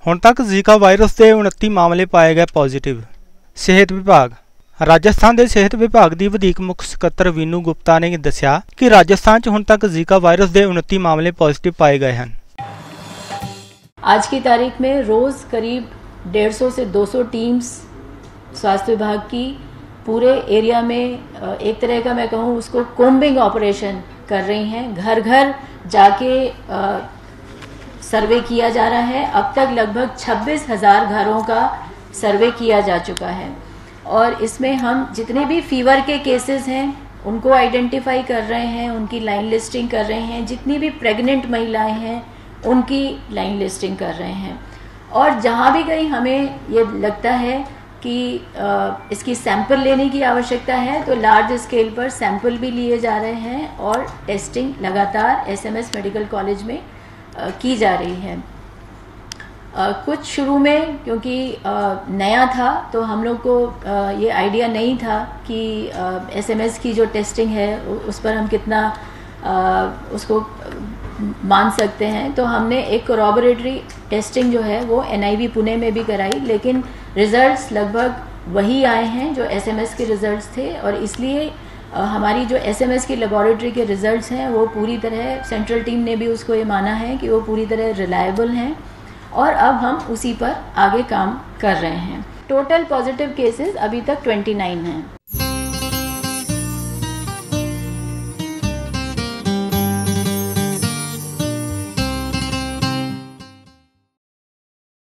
ਹੁਣ तक Zika virus के 29 मामले पाए गए पॉजिटिव। सेहत विभाग राजस्थान के सेहत विभाग की वधीक मुख सकत्तर वीनू गुप्ता ने दस्सिया कि राजस्थान च हुण तक जीका वायरस के 29 मामले पॉजिटिव पाए गए हैं। आज की तारीख में रोज़ करीब 150 से 200 टीम्स स्वास्थ्य विभाग की पूरे एरिया में एक तरह का मैं कहूँ उसको कोम्बिंग ऑपरेशन कर रही हैं। घर घर जाके सर्वे किया जा रहा है। अब तक लगभग 26,000 घरों का सर्वे किया जा चुका है और इसमें हम जितने भी फीवर के केसेस हैं उनको आइडेंटिफाई कर रहे हैं, उनकी लाइन लिस्टिंग कर रहे हैं। जितनी भी प्रेग्नेंट महिलाएं हैं उनकी लाइन लिस्टिंग कर रहे हैं और जहाँ भी कहीं हमें ये लगता है कि इसकी सैंपल लेने की आवश्यकता है तो लार्ज स्केल पर सैंपल भी लिए जा रहे हैं और टेस्टिंग लगातार एसएमएस मेडिकल कॉलेज में की जा रही है। कुछ शुरू में क्योंकि नया था तो हम लोग को ये आइडिया नहीं था कि एसएमएस की जो टेस्टिंग है उस पर हम कितना उसको मान सकते हैं। तो हमने एक कोरॉबोरेटरी टेस्टिंग जो है वो एनआईवी पुणे में भी कराई, लेकिन रिजल्ट्स लगभग वही आए हैं जो एसएमएस के रिजल्ट्स थे और इसलिए हमारी जो एसएमएस की लेबोरेटरी के रिजल्ट्स हैं वो पूरी तरह सेंट्रल टीम ने भी उसको ये माना है कि वो पूरी तरह रिलायबल हैं और अब हम उसी पर आगे काम कर रहे हैं। टोटल पॉजिटिव केसेस अभी तक 29 हैं।